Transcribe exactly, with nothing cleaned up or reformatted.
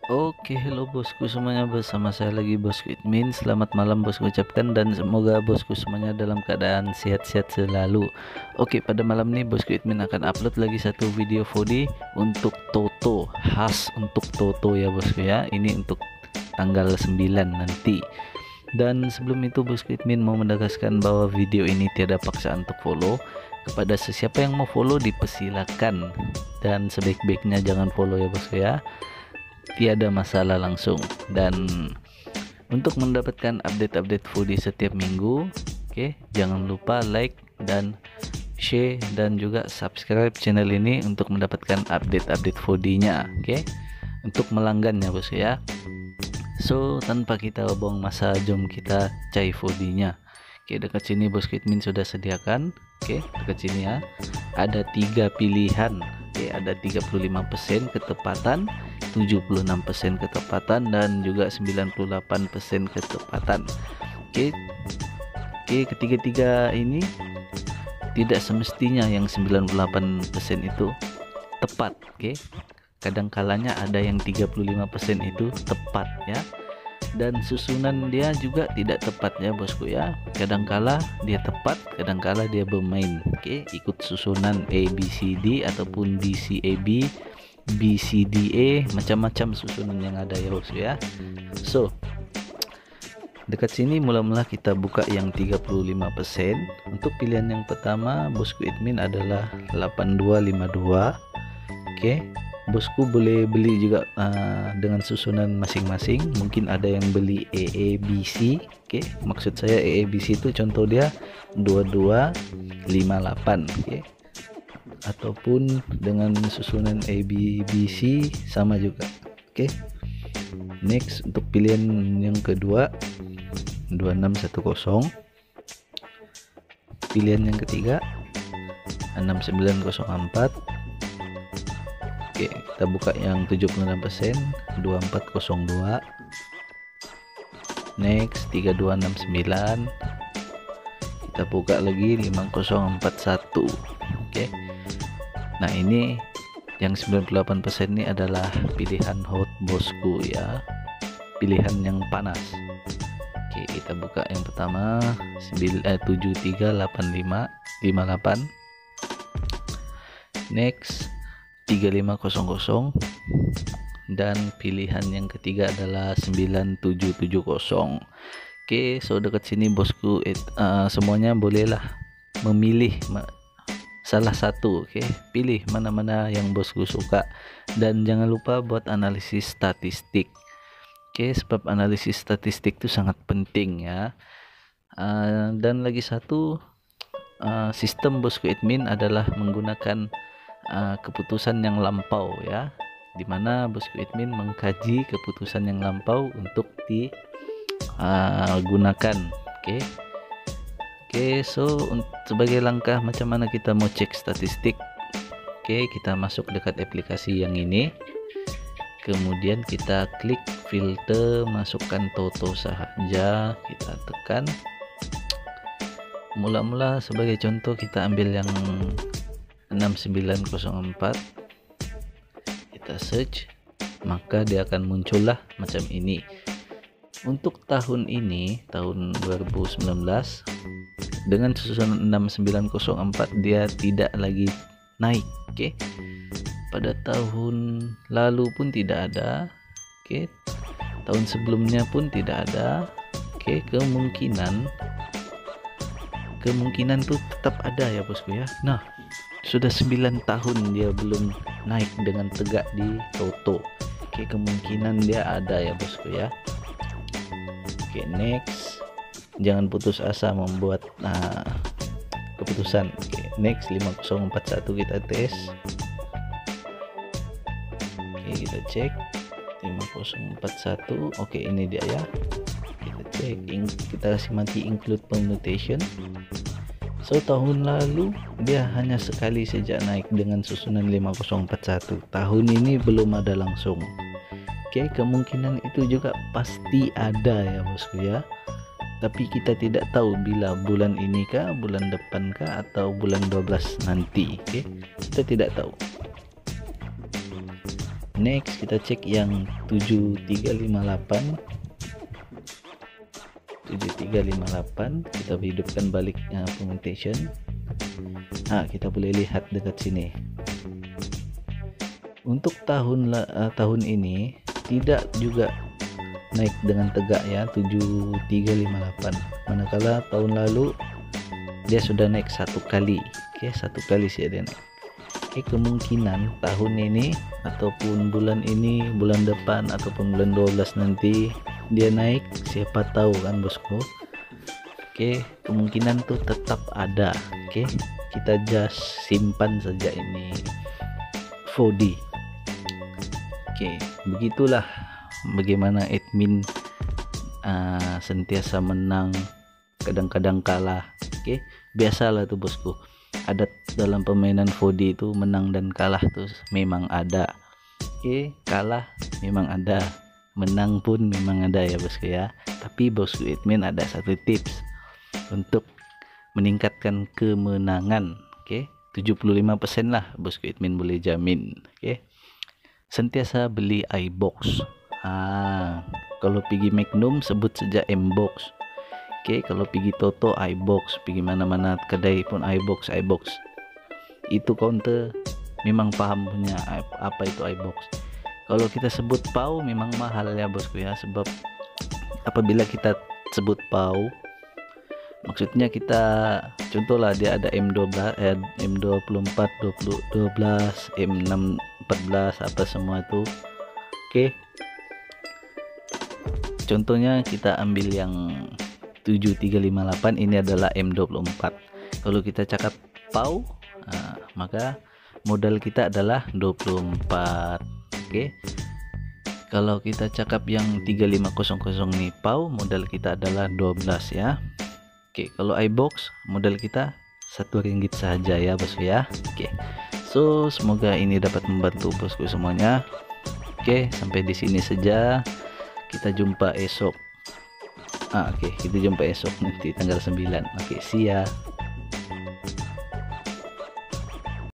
Oke, hello bosku semuanya, bersama saya lagi Bosku Admin. Selamat malam bosku ucapkan, dan semoga bosku semuanya dalam keadaan sehat-sehat selalu. Oke, pada malam ini Bosku Admin akan upload lagi satu video empat D untuk Toto, khas untuk Toto ya bosku ya. Ini untuk tanggal sembilan nanti. Dan sebelum itu Bosku Admin mau menegaskan bahwa video ini tiada paksaan untuk follow. Kepada sesiapa yang mau follow dipersilakan, dan sebaik-baiknya jangan follow ya bosku ya, tiada masalah langsung. Dan untuk mendapatkan update-update foodie setiap minggu, oke, jangan lupa like dan share dan juga subscribe channel ini untuk mendapatkan update-update foodie-nya, oke, untuk melanggannya bos ya. So tanpa kita buang masa, jom kita cari foodie-nya. Oke, dekat sini Bos Admin sudah sediakan. Oke, dekat sini ya ada tiga pilihan. Oke, ada tiga puluh lima persen ketepatan, tujuh puluh enam persen ketepatan, dan juga sembilan puluh delapan persen ketepatan. Oke. Oke, ketiga-tiga ini tidak semestinya yang sembilan puluh delapan persen itu tepat, oke. Kadang kalanya ada yang tiga puluh lima persen itu tepat ya. Dan susunan dia juga tidak tepat ya bosku ya. Kadangkala dia tepat, kadangkala dia bermain. Oke, ikut susunan A B C D ataupun D C A B, B C D E, macam-macam susunan yang ada ya bosku ya. So, dekat sini mula-mula kita buka yang tiga puluh lima persen. Untuk pilihan yang pertama Bosku Admin adalah delapan dua lima dua. Oke. Bosku boleh beli juga uh, dengan susunan masing-masing. Mungkin ada yang beli A A B C. Oke, okay. Maksud saya A A B C itu contoh dia dua dua lima delapan, oke. Okay. Ataupun dengan susunan A B B C sama juga. Oke. Okay. Next, untuk pilihan yang kedua dua enam satu nol. Pilihan yang ketiga enam sembilan nol empat. Oke, kita buka yang tujuh puluh enam persen dua empat nol dua. Next tiga dua enam sembilan. Kita buka lagi lima nol empat satu. Oke. Nah, ini yang sembilan puluh delapan persen ini adalah pilihan hot bosku ya. Pilihan yang panas. Oke, kita buka yang pertama tujuh tiga delapan lima lima delapan. Next tiga lima nol nol, dan pilihan yang ketiga adalah sembilan tujuh tujuh nol. Oke, so dekat sini bosku it, uh, semuanya bolehlah memilih salah satu. Oke, pilih mana-mana yang bosku suka, dan jangan lupa buat analisis statistik. Oke, sebab analisis statistik itu sangat penting ya. Uh, dan lagi satu, uh, sistem Bosku Admin adalah menggunakan Uh, keputusan yang lampau ya, dimana Bosku Admin mengkaji keputusan yang lampau untuk digunakan. uh, oke okay. Oke, okay, so sebagai langkah macam mana kita mau cek statistik, oke, okay, kita masuk dekat aplikasi yang ini, kemudian kita klik filter, masukkan Toto saja, kita tekan. Mula-mula sebagai contoh kita ambil yang enam sembilan nol empat, kita search, maka dia akan muncullah macam ini. Untuk tahun ini, tahun dua ribu sembilan belas, dengan susunan enam sembilan nol empat dia tidak lagi naik. Oke, okay. Pada tahun lalu pun tidak ada. Oke, okay. Tahun sebelumnya pun tidak ada. Oke, okay. kemungkinan kemungkinan tuh tetap ada ya bosku ya. Nah, sudah sembilan tahun dia belum naik dengan tegak di Toto. Oke, kemungkinan dia ada ya bosku ya. Oke, next, jangan putus asa membuat nah, keputusan. Oke, next lima nol empat satu kita tes. Oke, kita cek lima nol empat satu. Oke, ini dia ya. Kita cek, kita kasih mati include permutation. So tahun lalu dia hanya sekali saja naik dengan susunan lima nol empat satu. Tahun ini belum ada langsung. Oke, kemungkinan itu juga pasti ada ya bosku ya. Tapi kita tidak tahu bila bulan ini kah, bulan depan kah, atau bulan dua belas nanti. Oke, kita tidak tahu. Next kita cek yang tujuh tiga lima delapan tujuh tiga lima delapan, kita hidupkan baliknya permutation. Nah, kita boleh lihat dekat sini. Untuk tahun uh, tahun ini tidak juga naik dengan tegak ya, tujuh tiga lima delapan, manakala tahun lalu dia sudah naik satu kali. Oke, satu kali sih dia naik. Oke, kemungkinan tahun ini ataupun bulan ini, bulan depan ataupun bulan dua belas nanti dia naik, siapa tahu kan bosku. Oke, kemungkinan tuh tetap ada. Oke, kita just simpan saja ini empat D. Oke, begitulah bagaimana admin uh, sentiasa menang, kadang-kadang kalah. Oke, biasalah tuh bosku, ada dalam permainan empat D itu menang dan kalah tuh memang ada. Oke, kalah memang ada, menang pun memang ada ya bosku ya. Tapi bosku admin ada satu tips untuk meningkatkan kemenangan. Oke, tujuh puluh lima persen lah bosku admin boleh jamin. Oke, sentiasa beli iBox. Ah, kalau pergi Magnum sebut saja M-Box. Oke, kalau pergi Toto iBox, pergi mana-mana kedai pun iBox iBox. Itu counter memang paham punya apa itu iBox. Kalau kita sebut P A U memang mahal ya bosku ya, sebab apabila kita sebut P A U, maksudnya kita contohlah dia ada M dua belas, eh, M dua puluh empat, dua puluh, dua belas, M enam, empat belas apa semua itu. Oke, contohnya kita ambil yang tujuh tiga lima delapan, ini adalah M dua puluh empat. Kalau kita cakap P A U, nah, maka modal kita adalah dua puluh empat. Oke, kalau kita cakap yang tiga lima nol nol nih P A U, modal kita adalah dua belas ya. Oke, kalau iBox modal kita satu ringgit saja ya bosku ya. Oke, so semoga ini dapat membantu bosku semuanya. Oke, sampai di sini saja, kita jumpa esok. Ah, oke, kita jumpa esok nanti tanggal sembilan. Oke, see ya.